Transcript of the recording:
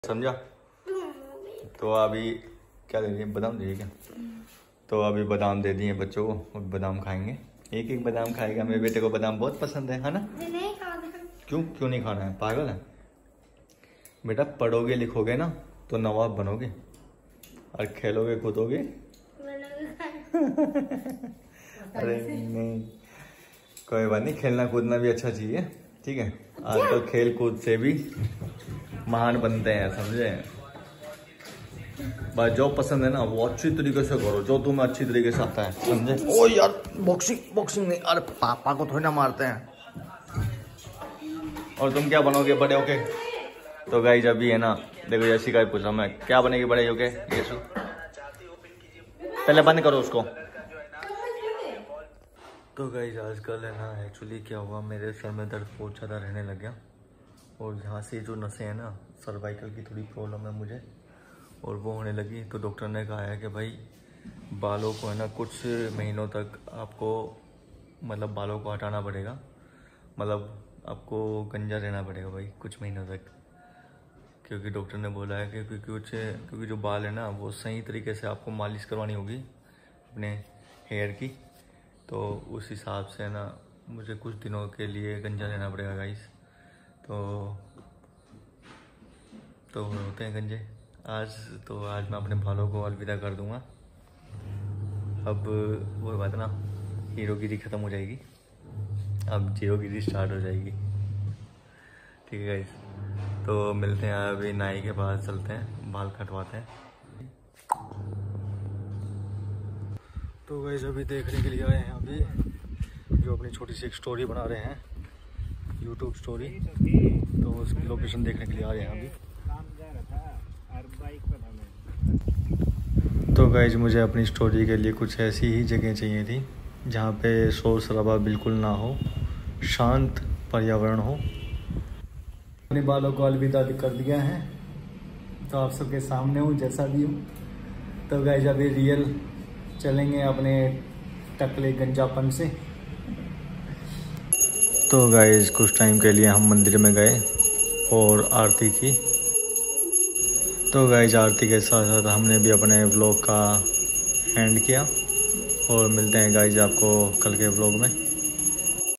समझा। तो अभी क्या दे दिए, बादाम दे दिए क्या? तो अभी बादाम दे दिए बच्चों को, बादाम खाएंगे, एक एक बादाम खाएगा। मेरे बेटे को बादाम बहुत पसंद है ना? नहीं खाना। क्यों नहीं खाना है, पागल है बेटा? पढ़ोगे लिखोगे ना तो नवाब बनोगे, और खेलोगे कूदोगे अरे नहीं, कोई बात नहीं, खेलना कूदना भी अच्छा चीज है, ठीक है। आजकल तो खेल कूद से भी महान बनते हैं, समझे? बस जो पसंद है ना वो अच्छी तरीके से करो, जो तुम्हें अच्छी तरीके से आता है, समझे? ओ यार, बॉक्सिंग नहीं, अरे पापा को थोड़ी ना मारते हैं। और तुम क्या बनोगे बड़े होके? तो गाइस अभी है ना, देखो जैसी का पूछ रहा मैं, क्या बनेगी बड़े होके? यीशु, पहले बंद करो उसको। तो गाइस आजकल है ना, एक्चुअली क्या हुआ, मेरे सर में दर्द बहुत ज़्यादा रहने लग गया, और यहाँ से जो नसें हैं ना, सर्वाइकल की थोड़ी प्रॉब्लम है मुझे, और वो होने लगी। तो डॉक्टर ने कहा है कि भाई बालों को है ना कुछ महीनों तक आपको, मतलब बालों को हटाना पड़ेगा, मतलब आपको गंजा रहना पड़ेगा भाई कुछ महीनों तक, क्योंकि डॉक्टर ने बोला है कि क्योंकि जो बाल है ना वो सही तरीके से आपको मालिश करवानी होगी अपने हेयर की। तो उस हिसाब से ना मुझे कुछ दिनों के लिए गंजा रहना पड़ेगा गाइस। तो होते हैं गंजे आज मैं अपने बालों को अलविदा कर दूंगा। अब वो बात ना, हीरोगिरी ख़त्म हो जाएगी, अब जीरोगिरी स्टार्ट हो जाएगी, ठीक है गाइस। तो मिलते हैं, अभी नाई के पास चलते हैं, बाल कटवाते हैं। तो गाइस अभी देखने के लिए आए हैं, अभी जो अपनी छोटी सी एक स्टोरी बना रहे हैं, यूट्यूब स्टोरी, तो उसकी लोकेशन देखने के लिए आ रहे हैं अभी। तो गाइस मुझे अपनी स्टोरी के लिए कुछ ऐसी ही जगह चाहिए थी जहाँ पे शोर शराबा बिल्कुल ना हो, शांत पर्यावरण हो। अपने बालों को अलविदा कर दिया है, तो आप सबके सामने हूँ जैसा भी हूँ। तो गाइस अभी रियल चलेंगे अपने टकले गंजापन से। तो गाइस कुछ टाइम के लिए हम मंदिर में गए और आरती की। तो गाइस आरती के साथ साथ हमने भी अपने व्लॉग का एंड किया, और मिलते हैं गाइस आपको कल के व्लॉग में।